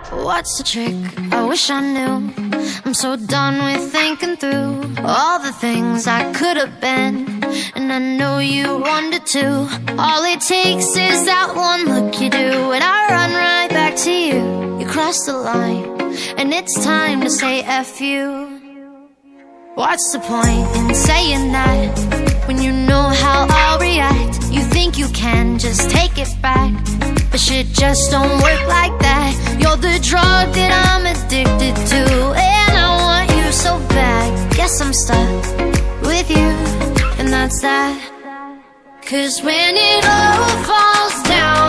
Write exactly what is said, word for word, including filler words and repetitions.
What's the trick? I wish I knew. I'm so done with thinking through all the things I could have been, and I know you wanted to. All it takes is that one look you do, and I run right back to you. You cross the line, and it's time to say F you. What's the point in saying that when you know how I'll react? You think you can just take it back, but shit just don't work like that. You're the drug that I'm addicted to, and I want you so bad. Guess I'm stuck with you, and that's that. Cause when it all falls down,